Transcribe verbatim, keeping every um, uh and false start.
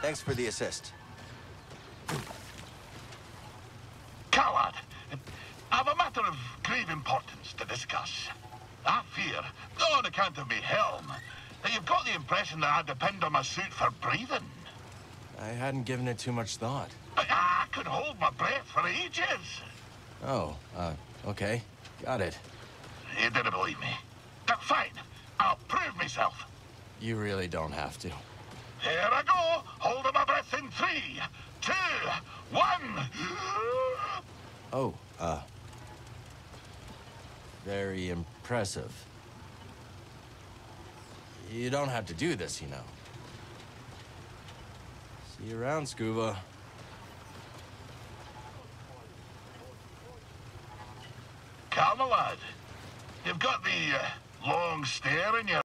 Thanks for the assist. Coward, I have a matter of grave importance to discuss. I fear, on account of me helm, that you've got the impression that I depend on my suit for breathing. I hadn't given it too much thought. But I could hold my breath for ages. Oh, uh, okay. Got it. You didn't believe me. But fine, I'll prove myself. You really don't have to. Here I go, holding my breath in three, two, one. Oh, uh... very impressive. You don't have to do this, you know. See you around, Skoova. Come, lad. You've got the uh, long stare in your